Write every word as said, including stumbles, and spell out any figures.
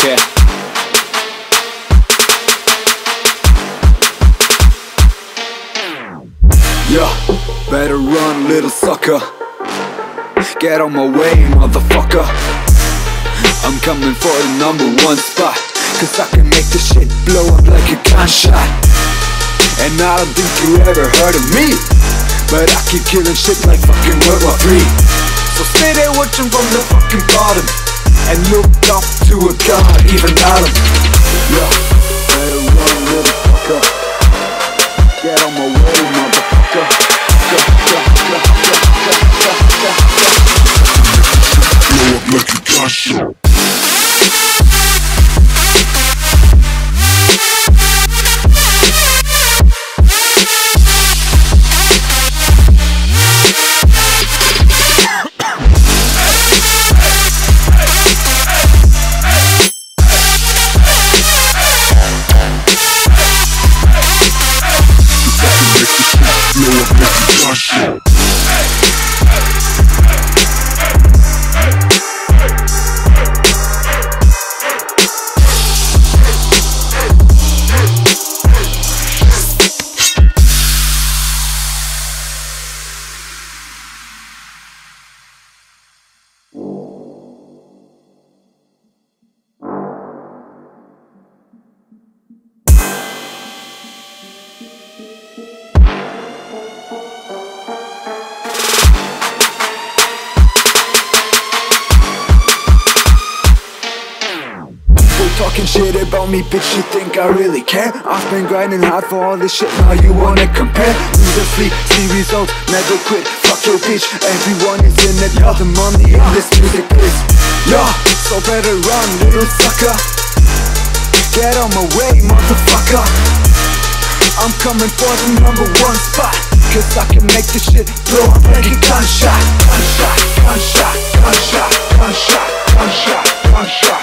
care. Yeah, better run, little sucker. Get on my way, motherfucker. I'm coming for the number one spot, cause I can make this shit blow up like a gunshot. And I don't think you ever heard of me, but I keep killing shit like fucking World War Three. So stay there watching from the fucking bottom, and look up to a god, even Adam. Yeah, better run, little fucker. Get on my way, motherfucker. Blow up like a gunshot. Talking shit about me, bitch, you think I really care? I've been grinding hard for all this shit, now you wanna compare? Lose or sleep, see results, never quit, fuck your bitch. Everyone is in it for the money in this music biz. Yeah, so better run, little sucker. Get on my way, motherfucker. I'm coming for the number one spot, cause I can make this shit blow up like a gunshot. Gunshot, gunshot, gunshot, gunshot, gunshot, gunshot.